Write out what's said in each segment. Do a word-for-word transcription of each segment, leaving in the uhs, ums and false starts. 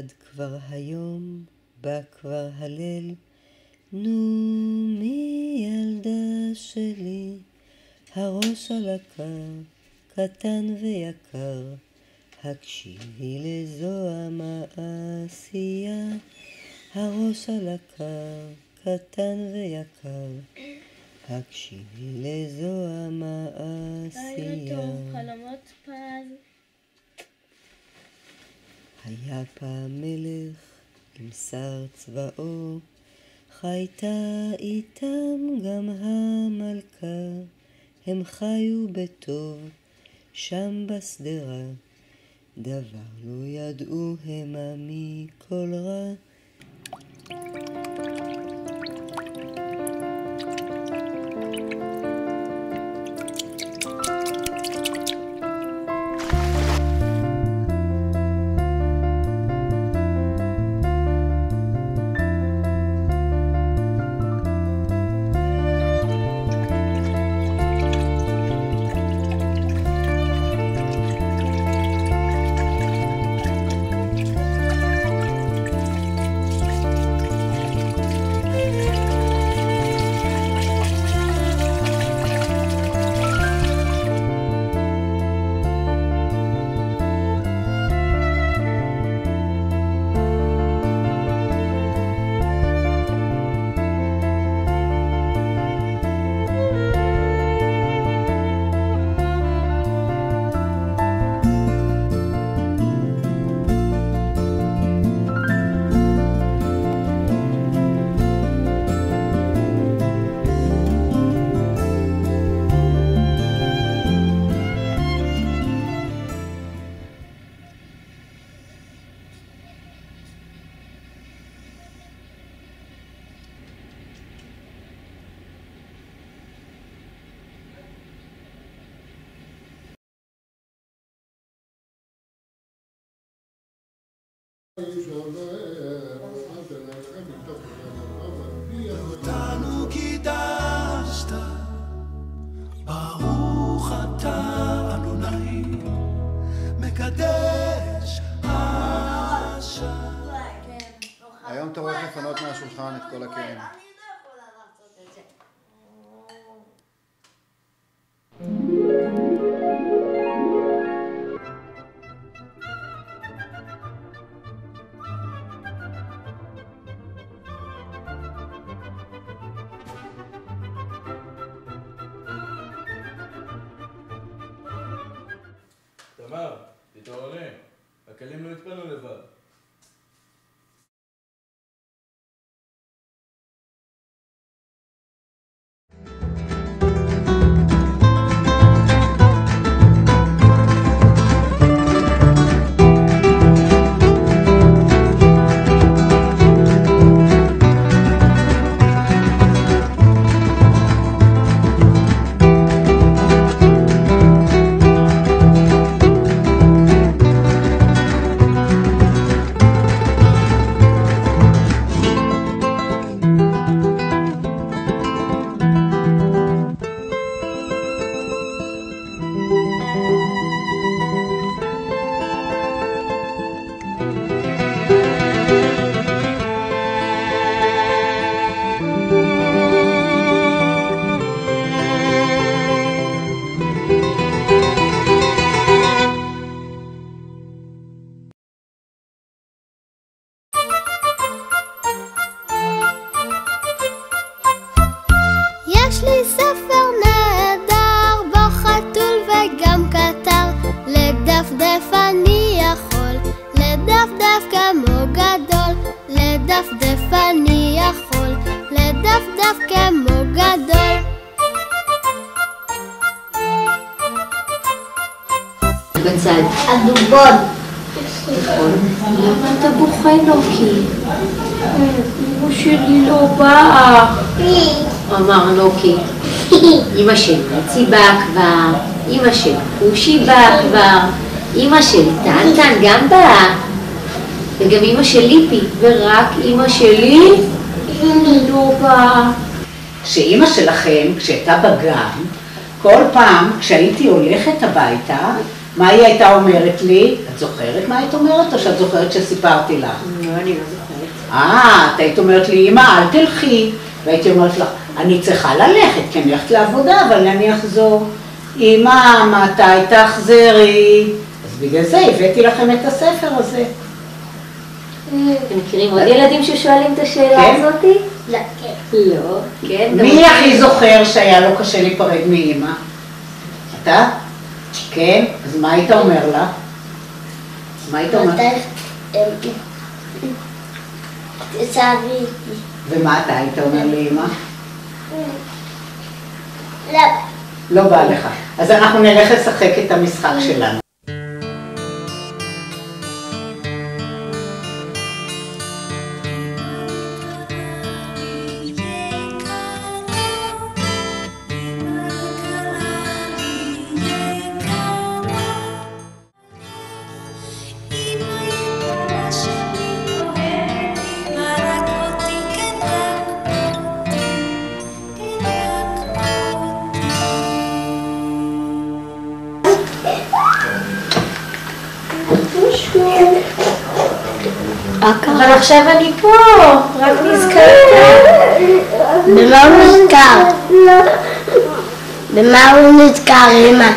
עד כבר היום, בא כבר הליל, נו מי ילדה שלי, הראש על הקר, קטן ויקר, הקשיבי לזוהם העשייה, הראש על הקר, קטן ויקר, הקשיבי לזוהם העשייה. לילה טוב, חלומות פז. היה פעם מלך עם שר צבאו, חייתה איתם גם המלכה, הם חיו בטוב שם בשדרה, דבר לא ידעו המה מכל רע. אותנו קידשת, ברוך אתה אדוני, מקדש השם. היום אתה הולך לפנות מהשולחן את כל הכלים. תמר, תתעוררי, הכלים לא התפנו לבד. יש לי ספר נהדר, בו חתול וגם קטר, לדפדף אני יכול, לדפדף כמו גדול, לדפדף אני יכול, לדפדף כמו גדול. בצד. הדובון. נכון. למה אתה בוכה לוקי? אמא שלי לא באה. אמר לוקי. אמא של מצי באה כבר, אמא של קושי באה כבר, אמא של טנטן גם באה, וגם אמא של ליפי, ורק אמא שלי לא באה. שאמא שלכם, כשהייתה בגן, כל פעם כשהייתי הולכת הביתה, מה היא הייתה אומרת לי? את זוכרת מה היית אומרת או שאת זוכרת שסיפרתי לך? לא, אני לא זוכרת. אה, את היית אומרת לי, אמא, אל תלכי. והייתי אומרת לך, אני צריכה ללכת, כי אני הולכת לעבודה, אבל אני אחזור. אמא, מתי תחזרי? אז בגלל זה הבאתי לכם את הספר הזה. אתם מכירים עוד ילדים ששואלים את השאלה הזאתי? לא, כן. לא, כן. מי הכי זוכר שהיה לו קשה להיפרד מאמא? אתה? כן? אז מה היית אומר לה? מה היית אומר? תסעבי איתי. ומה אתה היית אומר לאמא? לא. לא בא לך. אז אנחנו נלך לשחק את המשחק שלנו. אבל עכשיו אני פה, רק נזכרת. במה הוא נזכר? במה הוא נזכר, אמא?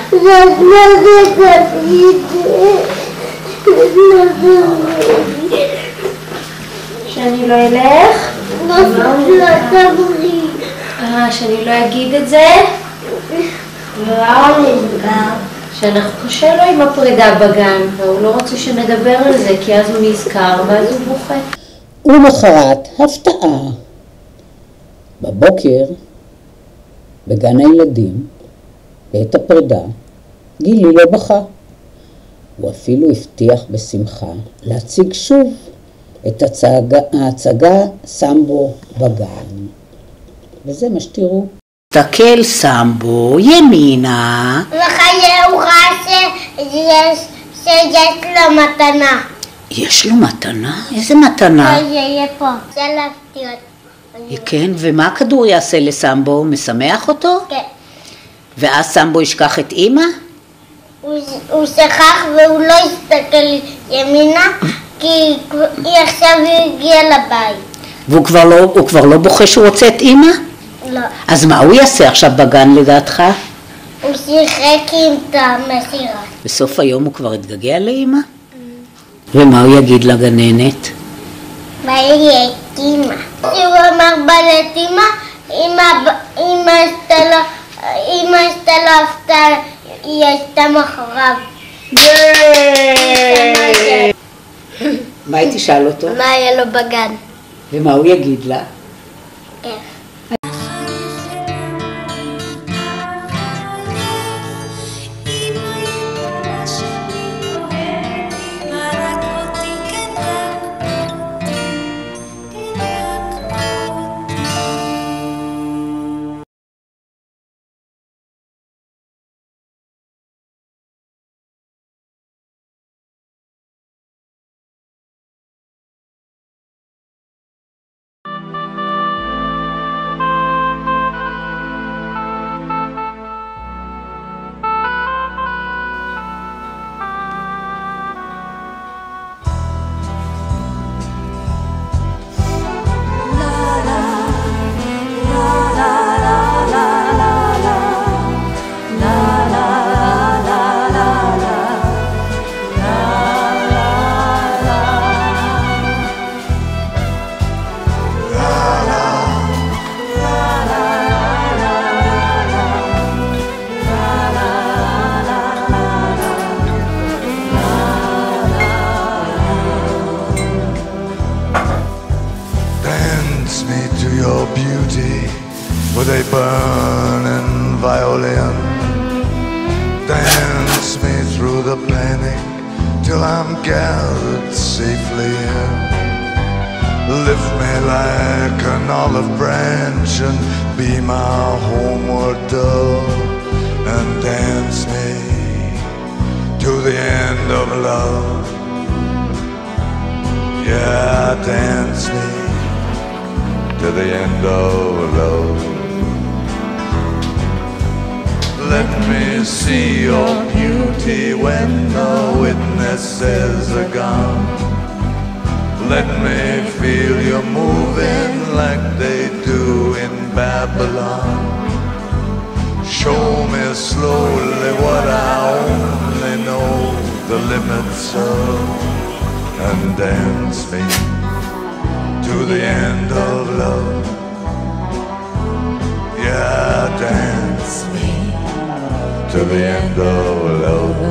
שאני לא אלך? לא תברי. אה, שאני לא אגיד את זה? במה הוא נזכר? שאנחנו קשה לו עם הפרידה בגן, והוא לא רוצה שנדבר על זה, כי אז הוא נזכר, ואז הוא בוכה. ולמחרת, הפתעה. בבוקר, בגן הילדים, בעת הפרידה, גילי לא בכה. הוא אפילו הבטיח בשמחה להציג שוב את הצגה, ההצגה סמבו בגן. וזה מה שתראו. תקל סמבו, ימינה. וחיי הוא ראה שיש, שיש לו מתנה. יש לו מתנה? איזה מתנה? שיהיה פה. שלפתי אותו. כן, ומה הכדור יעשה לסמבו? משמח אותו? כן. ואז סמבו ישכח את אמא? הוא, הוא שכח והוא לא הסתכל ימינה, כי היא עכשיו הגיעה לבית. והוא כבר לא, הוא כבר לא בוכה שהוא רוצה את אמא? לא. אז מה הוא יעשה עכשיו בגן לדעתך? הוא שיחק עם את המסירה. בסוף היום הוא כבר התגעגע לאמא? ומה הוא יגיד לגננת? מה יהיה את אמא? הוא אמר בלט אמא, אמא עשתה לו הפתעה, היא עשתה מחריו. מה היא תשאל אותו? מה היה לו בגן? ומה הוא יגיד לה? איך? with a burning violin. Dance me through the panic till I'm gathered safely in. Lift me like an olive branch and be my homeward dove, and dance me to the end of love. Yeah, dance me to the end of love. Let me see your beauty when the witnesses are gone. Let me feel you moving like they do in Babylon. Show me slowly what I only know the limits of, and dance me to the end of love. Yeah, dance me to the end of love.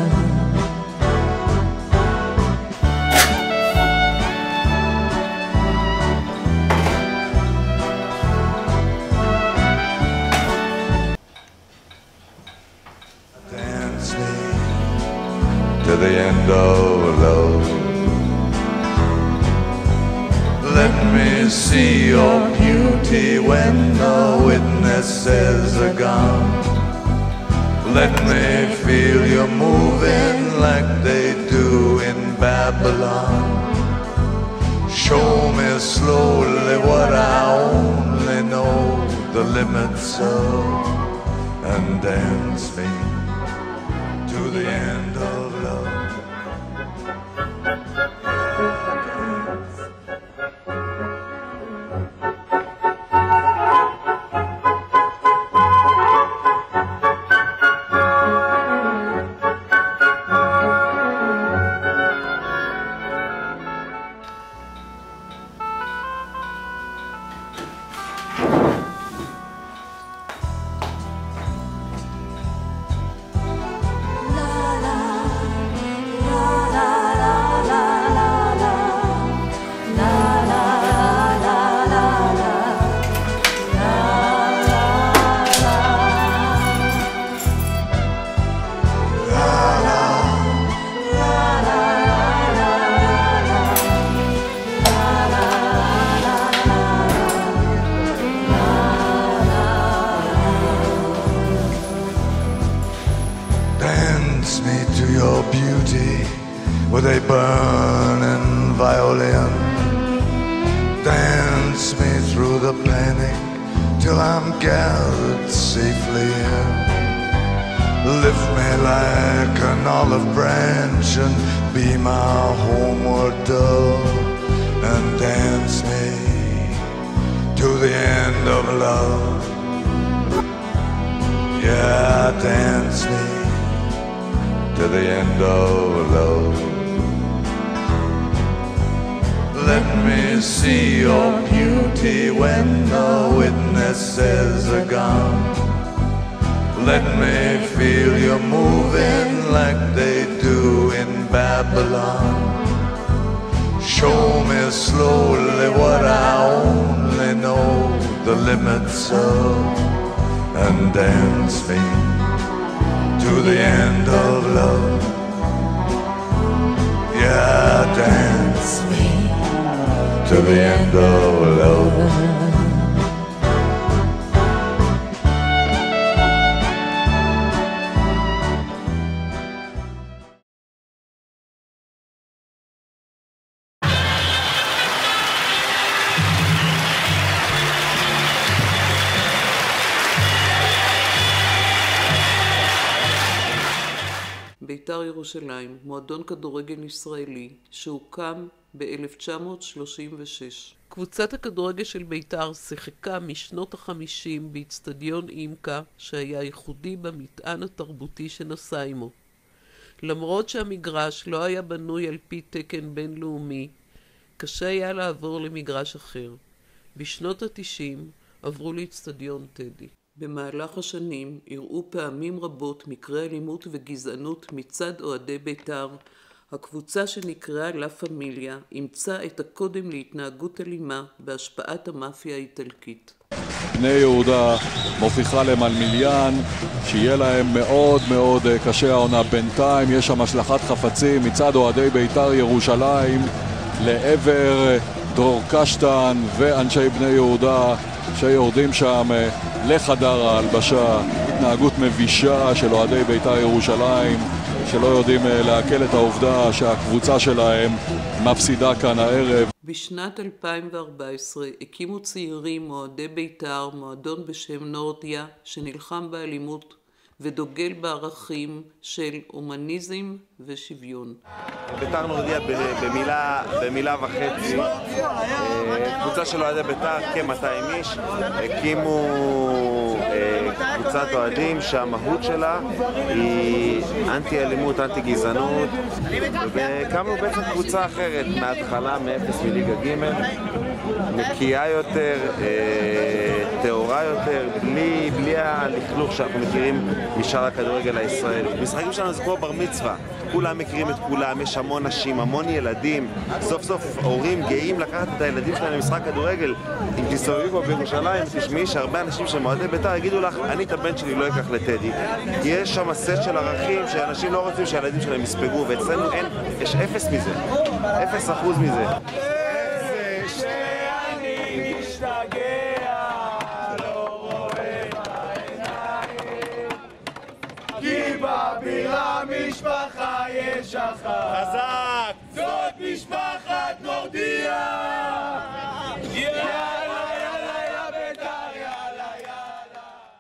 Dance me to the end of love. Let me see your beauty when the witnesses are gone. Let me feel you moving like they do in Babylon. Show me slowly what I only know the limits of, and dance me to the end of love. Dance me to your beauty with a burning violin. Dance me through the panic till I'm gathered safely in. Lift me like an olive branch and be my homeward dove, and dance me to the end of love. Yeah, dance me to the end of love. Let me see your beauty when the witnesses are gone. Let me feel you moving like they do in Babylon. Show me slowly what I only know the limits of, and dance me to the end of love. Yeah, dance me to the end of love. בית"ר ירושלים, מועדון כדורגל ישראלי, שהוקם ב-אלף תשע מאות שלושים ושש. קבוצת הכדורגל של בית"ר שיחקה משנות החמישים באצטדיון אימקה, שהיה ייחודי במטען התרבותי שנשא עמו. למרות שהמגרש לא היה בנוי על פי תקן בינלאומי, קשה היה לעבור למגרש אחר. בשנות ה-תשעים עברו לאצטדיון טדי. במהלך השנים אירעו פעמים רבות מקרי אלימות וגזענות מצד אוהדי בית"ר. הקבוצה שנקראה לה פמיליה אימצה את הקודם להתנהגות אלימה בהשפעת המאפיה האיטלקית. בני יהודה מוכיחה להם על מיליאן שיהיה להם מאוד מאוד קשה העונה. בינתיים יש שם השלכת חפצים מצד אוהדי בית"ר ירושלים לעבר דרור קשטן ואנשי בני יהודה שיורדים שם לחדר ההלבשה. התנהגות מבישה של אוהדי בית"ר ירושלים שלא יודעים להקל את העובדה שהקבוצה שלהם מפסידה כאן הערב. בשנת אלפיים וארבע עשרה הקימו צעירים אוהדי בית"ר מועדון בשם נורדיה שנלחם באלימות ודוגל בערכים של הומניזם ושוויון. בית"ר נורדיה במילה, במילה וחצי, קבוצה של אוהדי בית"ר, כ-מאתיים איש, הקימו קבוצת אוהדים שהמהות שלה היא אנטי אלימות, אנטי גזענות, והקמנו בעצם קבוצה אחרת מההתחלה, מאפס מליגה ג', נקייה יותר, טהורה יותר, בלי, בלי הלכלוך שאנחנו מכירים משאר הכדורגל הישראלי. המשחקים שלנו זה כמו בר מצווה, כולם מכירים את כולם, יש המון נשים, המון ילדים, סוף סוף הורים גאים לקחת את הילדים שלהם למשחק כדורגל. אם תסתובבי פה בירושלים, תשמעי שהרבה אנשים שמועדי בית"ר יגידו לך, אני את הבן שלי לא אקח לטדי. כי יש שם סט של ערכים שאנשים לא רוצים שהילדים שלהם יספגו, ואצלנו אין, יש אפס מזה, אפס אחוז מזה. בבירה משפחה יש אחת חזק, זאת משפחת נורדיה. יאללה יאללה יא בית"ר יאללה יאללה.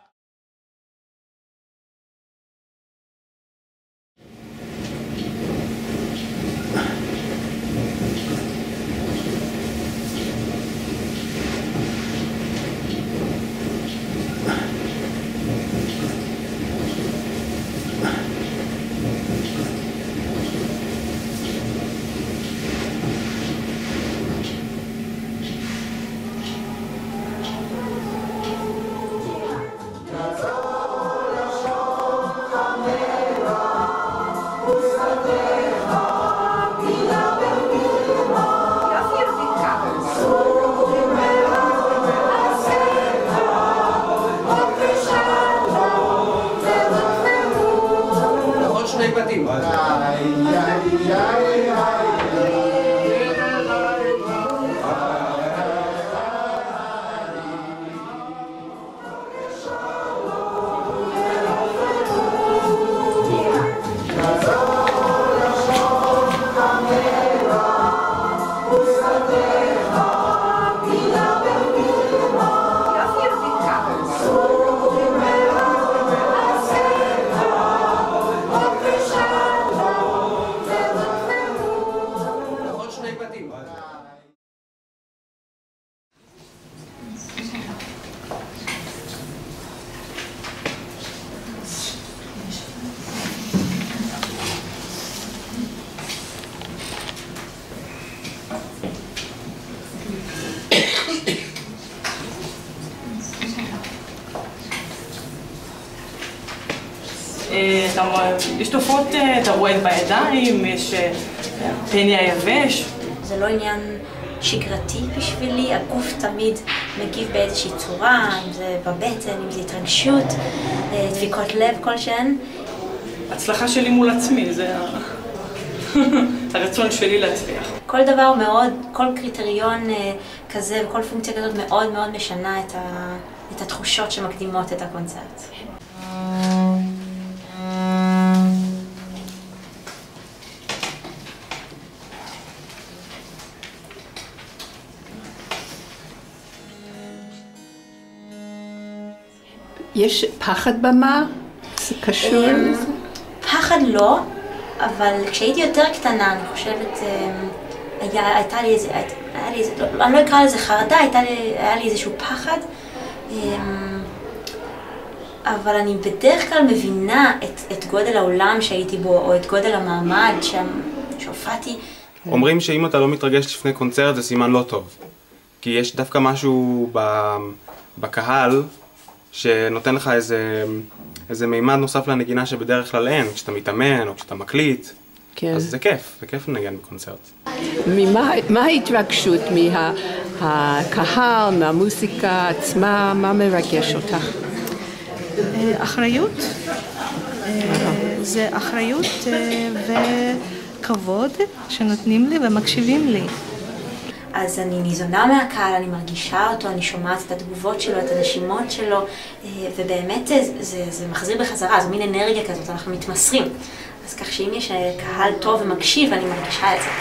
יש תופעות, אתה רואה בידיים, יש פני היבש. זה לא עניין שגרתי בשבילי, הגוף תמיד מגיב באיזושהי צורה, אם זה בבטן, אם זה התרגשות, דפיקות לב כלשהן. הצלחה שלי מול עצמי, זה הרצון שלי להצליח. כל דבר מאוד, כל קריטריון כזה וכל פונקציה כזאת מאוד מאוד משנה את, ה, את התחושות שמקדימות את הקונצרט. יש פחד במה? זה קשור לזה? פחד לא, אבל כשהייתי יותר קטנה, אני חושבת, היה, הייתה לי איזה, היה לי איזה, אני לא אקרא לזה חרדה, הייתה לי, היה לי איזשהו פחד, אבל אני בדרך כלל מבינה את, את גודל העולם שהייתי בו, או את גודל המעמד שם, שהופעתי. אומרים שאם אתה לא מתרגש לפני קונצרט זה סימן לא טוב, כי יש דווקא משהו בקהל, שנותן לך איזה, איזה מימד נוסף לנגינה שבדרך כלל אין, כשאתה מתאמן או כשאתה מקליט. כן. אז זה כיף, זה כיף לנגן בקונצרט. ממה, מה ההתרגשות מהקהל, מהמוסיקה עצמה, מה מרגש אותך? אחריות. זה אחריות וכבוד שנותנים לי ומקשיבים לי. אז אני ניזונה מהקהל, אני מרגישה אותו, אני שומעת את התגובות שלו, את הנשימות שלו, ובאמת זה, זה, זה מחזיר בחזרה, זו מין אנרגיה כזאת, אנחנו מתמסרים. אז כך שאם יש קהל טוב ומקשיב, אני מרגישה את זה.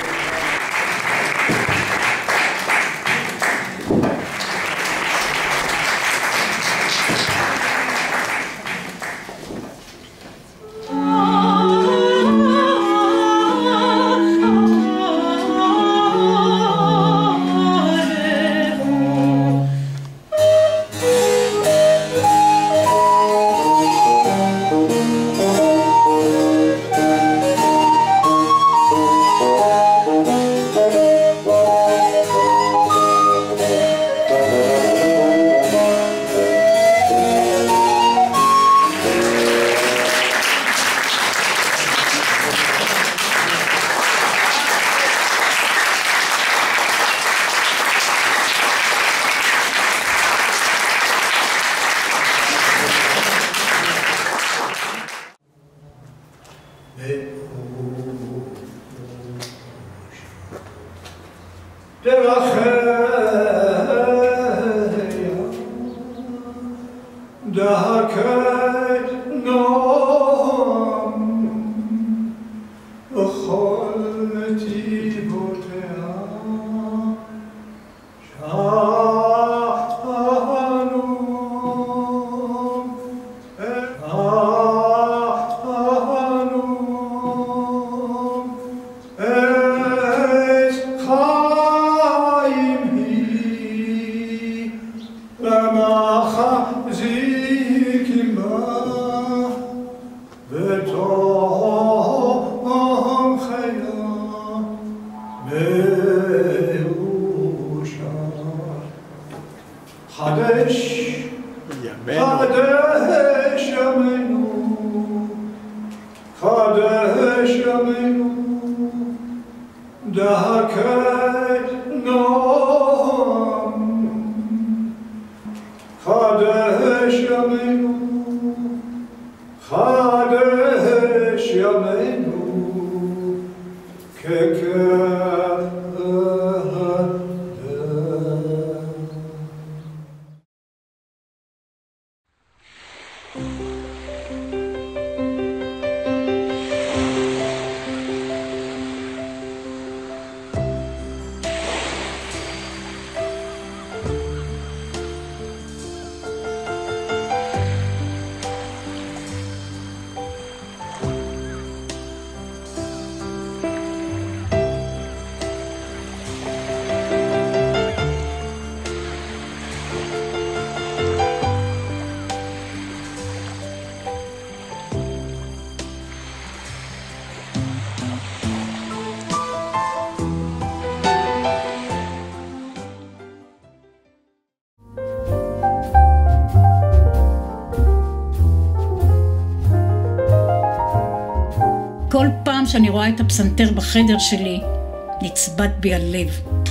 כל פעם שאני רואה את הפסנתר בחדר שלי, נצבט בי הלב.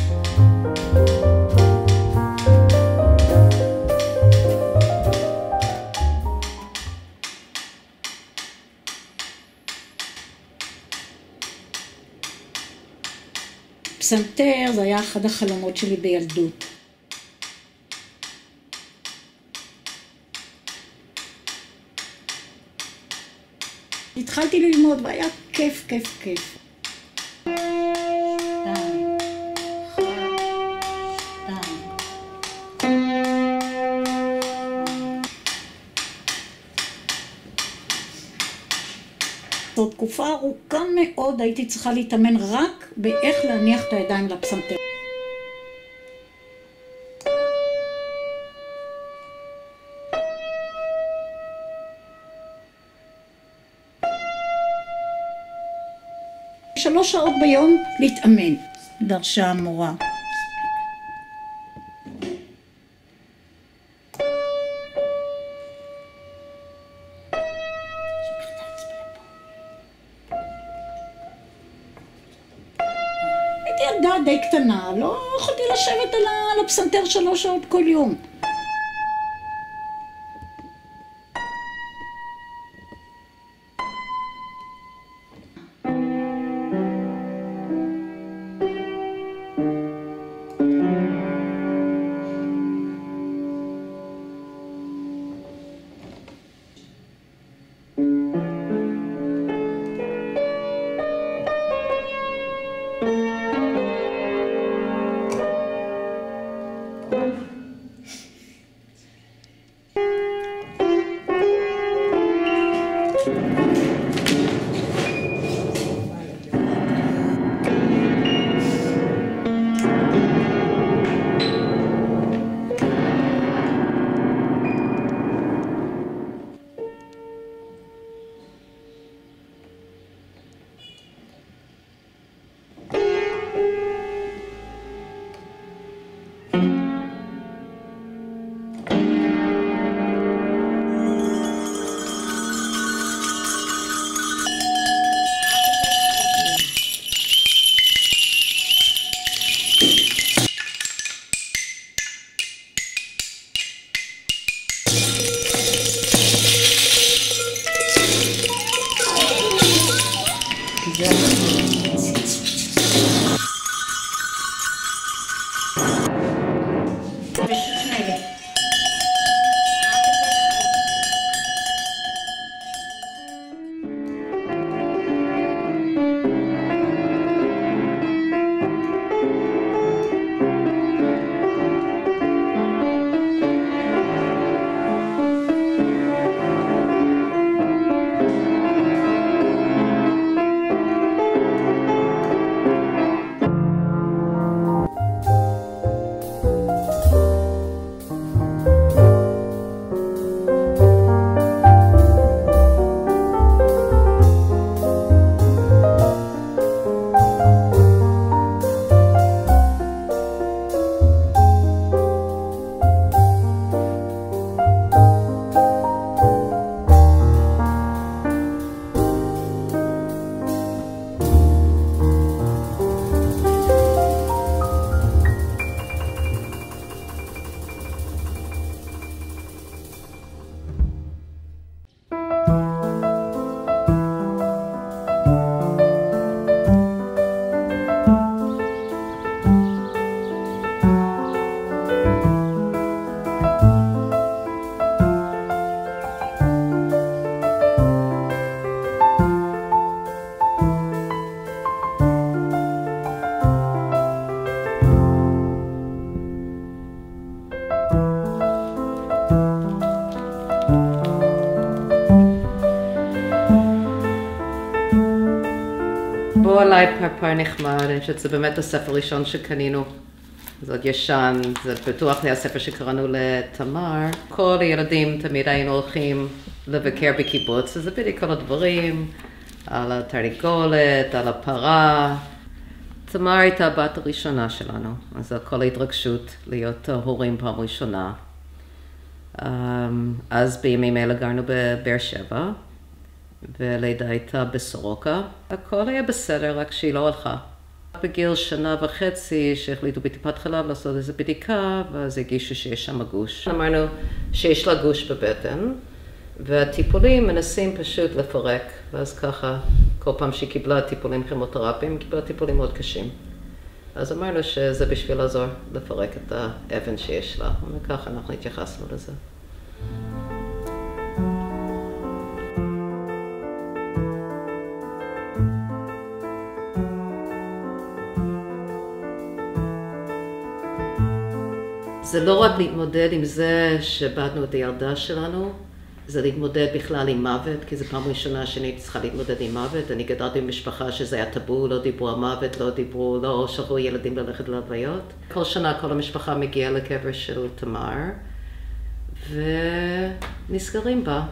פסנתר זה היה אחד החלומות שלי בילדות. התחלתי ללמוד והיה כיף, כיף, כיף. זו תקופה ארוכה מאוד הייתי צריכה להתאמן רק באיך להניח את הידיים לפסנתר. שלוש שעות ביום להתאמן, דרשה המורה. הייתי ילדה די קטנה, לא יכולתי לשבת על הפסנתר שלוש שעות כל יום. עליי פרפר נחמד, אני חושבת שזה באמת הספר הראשון שקנינו. זה עוד ישן, זה בטוח זה הספר שקראנו לתמר. כל הילדים תמיד היינו הולכים לבקר בקיבוץ, וזה בדיוק כל הדברים, על התרנגולת, על הפרה. תמר הייתה הבת הראשונה שלנו, אז כל ההתרגשות להיות הורים פעם ראשונה. אז בימים אלה גרנו בבאר שבע, ולידה הייתה בסורוקה. הכל היה בסדר, רק שהיא לא הלכה. בגיל שנה וחצי שהחליטו בטיפת חלב לעשות איזו בדיקה, ואז הגישו שיש שם גוש. אמרנו שיש לה גוש בבטן, והטיפולים מנסים פשוט לפרק, ואז ככה כל פעם שהיא קיבלה טיפולים כימותרפיים, היא קיבלה טיפולים מאוד קשים. אז אמרנו שזה בשביל לעזור לפרק את האבן שיש לה, וככה אנחנו התייחסנו לזה. זה לא רק להתמודד עם זה שבאנו את הילדה שלנו, זה להתמודד בכלל עם מוות, כי זו פעם ראשונה שאני הייתי צריכה להתמודד עם מוות. אני גדלתי במשפחה שזה היה טאבו, לא דיברו על מוות, לא דיברו, לא שלחו ילדים ללכת להלוויות. כל שנה כל המשפחה מגיעה לקבר של תמר, ונסגרים בה.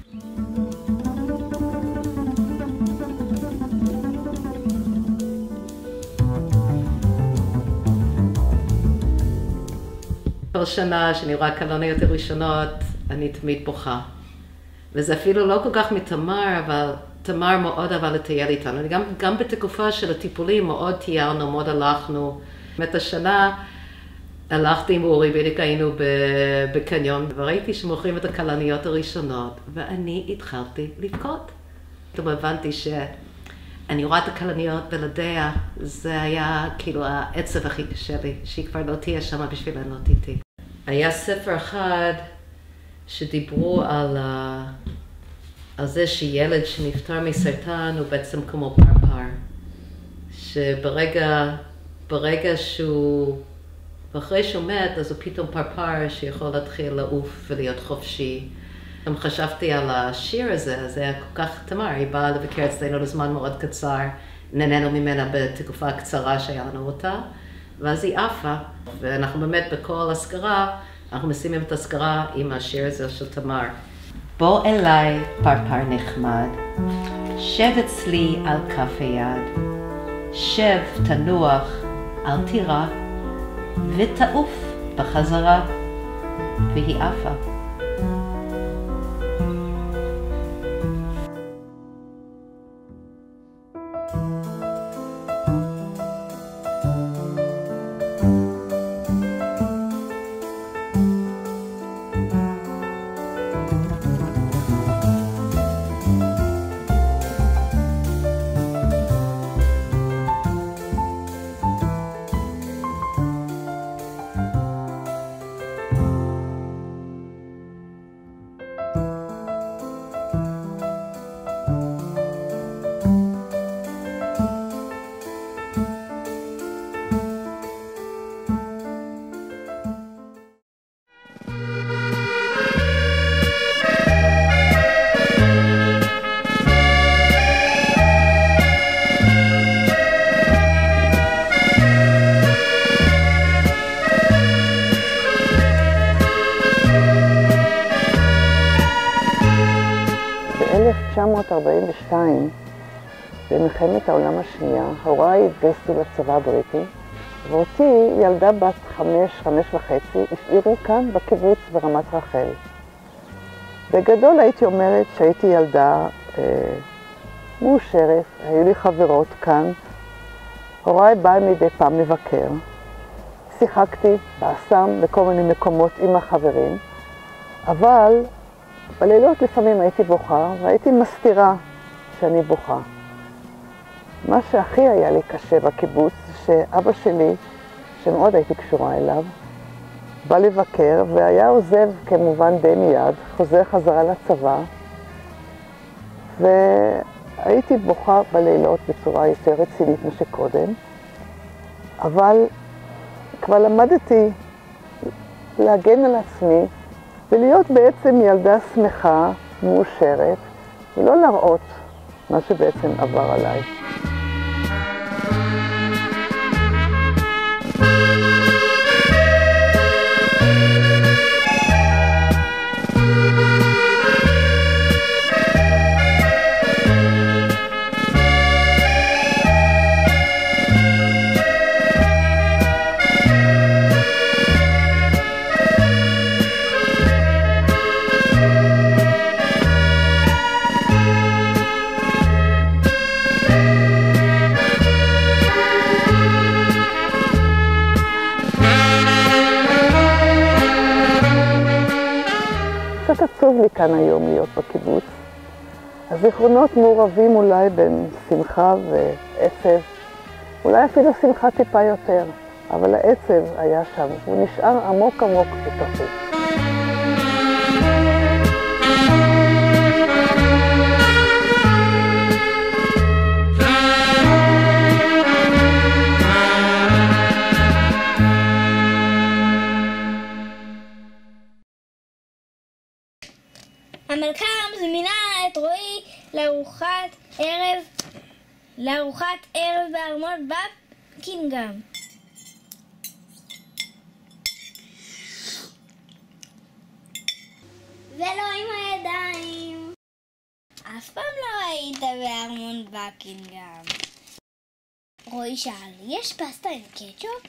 כל שנה שאני רואה קלוניות הראשונות, אני תמיד בוכה. וזה אפילו לא כל כך מתמר, אבל תמר מאוד אהבה לטייל איתנו. גם, גם בתקופה של הטיפולים מאוד טיילנו, מאוד הלכנו. באמת השנה הלכתי עם אורי, בדיוק היינו בקניון, וראיתי שמוכרים את הקלוניות הראשונות, ואני התחלתי לבכות. פתאום הבנתי שאני רואה את הקלוניות בלעדיה, זה היה כאילו העצב הכי קשה לי, שהיא כבר לא תהיה שם בשביל לענות איתי. היה ספר אחד שדיברו על, על זה שילד שנפטר מסרטן הוא בעצם כמו פרפר. שברגע ברגע שהוא, ואחרי שהוא מת, אז הוא פתאום פרפר שיכול להתחיל לעוף ולהיות חופשי. גם חשבתי על השיר הזה, זה היה כל כך תמר, היא באה לבקר אצלנו לזמן מאוד קצר, נהנינו ממנה בתקופה הקצרה שהיה לנו אותה, ואז היא עפה, ואנחנו באמת בכל הסגרה, אנחנו משימים את הסגרה עם השיר הזה של תמר. בוא אליי פרפר נחמד, שב אצלי על כף היד, שב תנוח, אל תירא, ותעוף בחזרה, והיא עפה. ב-אלף תשע מאות ארבעים ושתיים, במלחמת העולם השנייה, הוריי התגייסו לצבא הבריטי, ואותי, ילדה בת חמש, חמש וחצי, השאירו כאן בקיבוץ ברמת רחל. בגדול הייתי אומרת שהייתי ילדה אה, מאושרת, היו לי חברות כאן. הוריי באה מדי פעם לבקר. שיחקתי באסם בכל מיני מקומות עם החברים, אבל בלילות לפעמים הייתי בוכה, והייתי מסתירה שאני בוכה. מה שהכי היה לי קשה בקיבוץ, שאבא שלי, שמאוד הייתי קשורה אליו, בא לבקר, והיה עוזב כמובן די מיד, חוזר חזרה לצבא, והייתי בוכה בלילות בצורה יותר רצינית משקודם, אבל כבר למדתי להגן על עצמי, ולהיות בעצם ילדה שמחה, מאושרת, ולא להראות מה שבעצם עבר עליי. עצוב לי כאן היום להיות בקיבוץ. הזיכרונות מעורבים אולי בין שמחה ועצב, אולי אפילו שמחה טיפה יותר, אבל העצב היה שם, הוא נשאר עמוק עמוק בתוכי. המלכה מזמינה את רועי לארוחת ערב, לארוחת ערב בארמון בקינגהאם. ולא עם הידיים. אף פעם לא היית בארמון בקינגהאם. רועי שאל, יש פסטה עם קטשופ?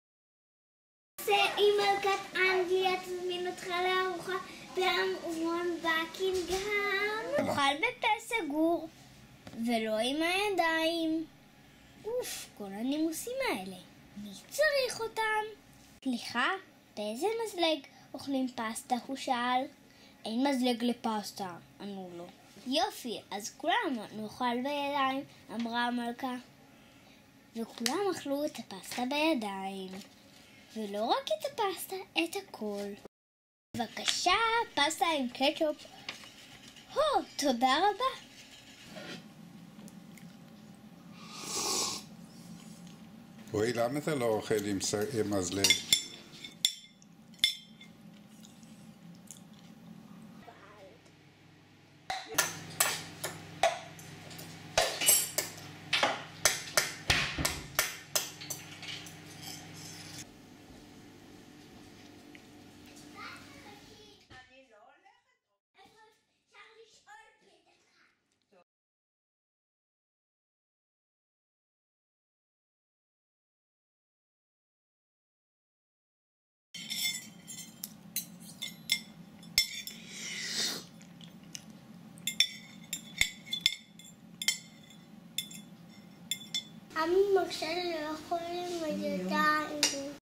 אם מלכת אנגליה תזמין אותך לארוחה בארמון בקינגהאם, אוכל בפה סגור ולא עם הידיים. אוף, כל הנימוסים האלה, מי צריך אותם? סליחה, באיזה מזלג אוכלים פסטה? הוא שאל. אין מזלג לפסטה, ענו לו. יופי, אז כולם נאכל בידיים, אמרה המלכה. וכולם אכלו את הפסטה בידיים. ולא רק את הפסטה, את הכל. בבקשה, פסטה עם קטשופ. הו, תודה רבה. רועי, למה אתה לא אוכל עם, עם מזלג? אני מרשה לי לאכול עם הידיים.